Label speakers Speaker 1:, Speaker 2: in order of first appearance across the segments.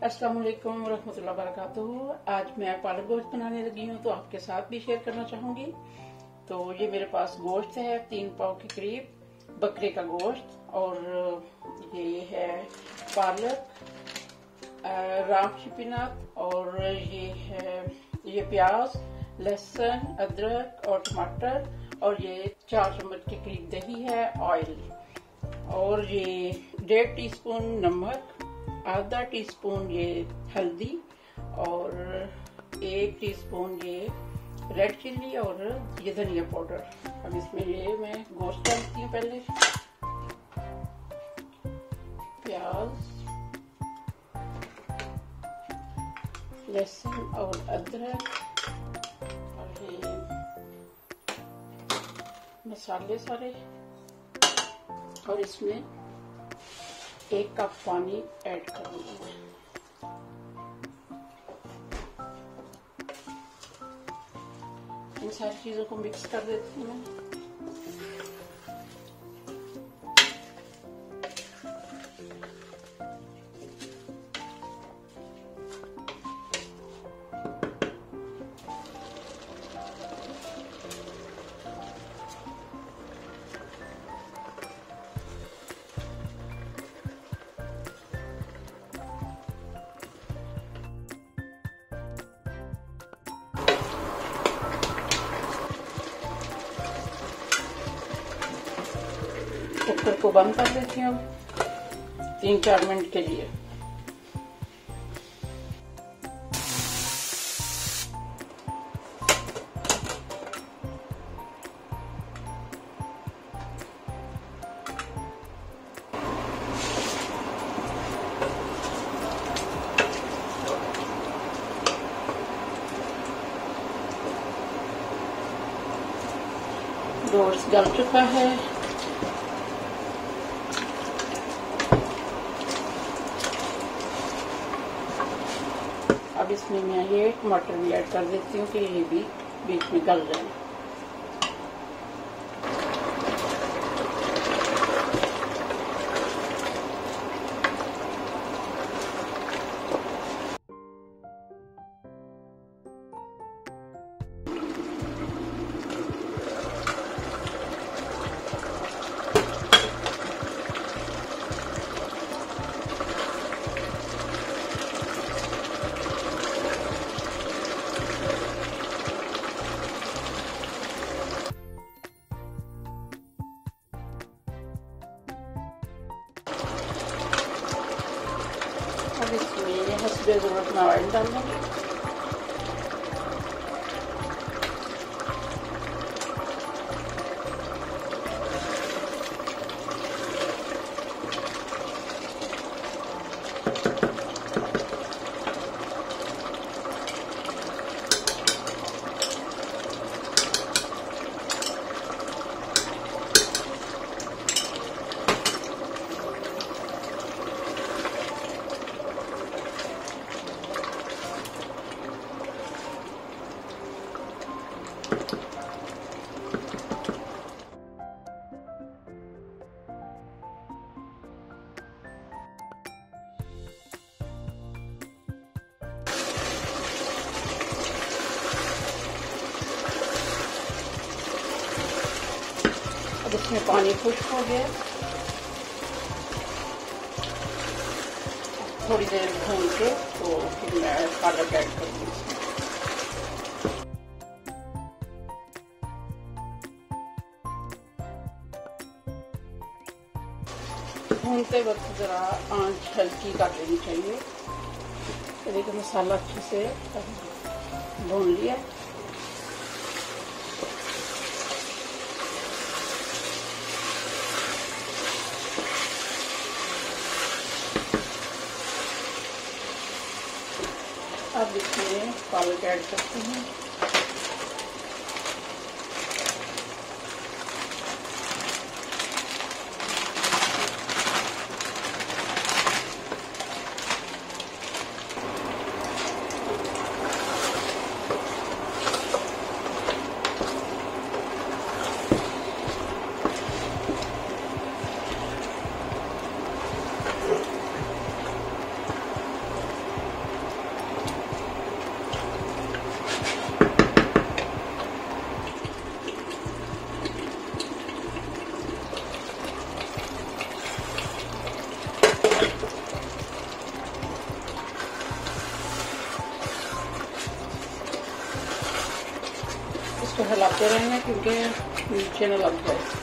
Speaker 1: अस्सलाम वालेकुम रहमतुल्लाहि वबरकातुहू। आज मैं पालक गोश्त बनाने लगी हूँ तो आपके साथ भी शेयर करना चाहूंगी। तो ये मेरे पास गोश्त है 3 पाव के करीब बकरे का गोश्त, और ये है पालक, राम शिपिनात, और ये प्याज, लहसुन, अदरक और टमाटर, और ये 4 चम्मच के करीब दही है, ऑयल, और ये 1.5 टीस्पून नमक, आधा टीस्पून ये हल्दी, और 1 टीस्पून ये रेड चिल्ली, और ये धनिया पाउडर। अब इसमें ये मैं गोश्त डालती हूँ। पहले प्याज, लहसुन और अदरक, और ये मसाले सारे, और इसमें 1 कप पानी ऐड करूंगी मैं। इन सारी चीजों को मिक्स कर देती हूँ मैं। कुकर को बंद कर देती हूँ 3-4 मिनट के लिए। गोश्त गल चुका है। अब इसमें मैं ये टमाटर भी ऐड कर देती हूँ कि ये भी बीच में गल जाए। अब इसमें हस्बे ज़रूरत में ऑयल डाल देंगे। इसमें पानी खुश्क हो गया। थोड़ी देर भून के तो फिर मैं पालक ऐड कर दूँगी। भूनते वक्त जरा आंच हल्की कर लेनी चाहिए। तो देखिए मसाला अच्छे से भून लिया। अब इसमें पालक ऐड करते हैं। चलाते रहेंगे क्योंकि नीचे न लग जाए।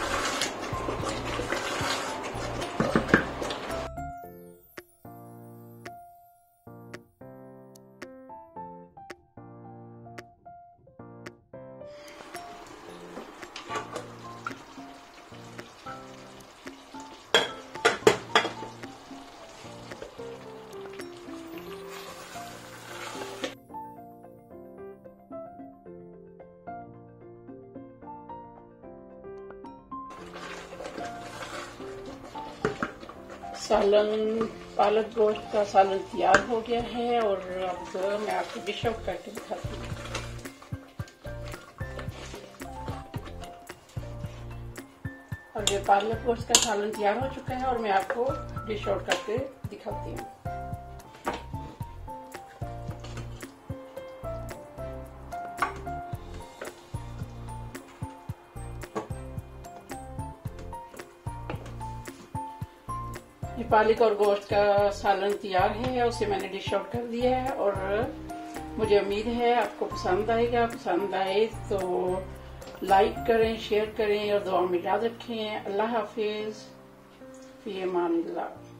Speaker 1: सालन, पालक गोश्त का सालन तैयार हो गया है और अब मैं आपको डिश आउट करके दिखाती हूँ। और ये पालक गोश्त का सालन तैयार हो चुका है और मैं आपको डिश आउट करके दिखाती हूँ। ये पालक और गोश्त का सालन तैयार है, उसे मैंने डिश आउट कर दिया है और मुझे उम्मीद है आपको पसंद आएगा। पसंद आए तो लाइक करें, शेयर करें और दुआ में याद रखें। अल्लाह हाफिज, फी अमानिल्लाह।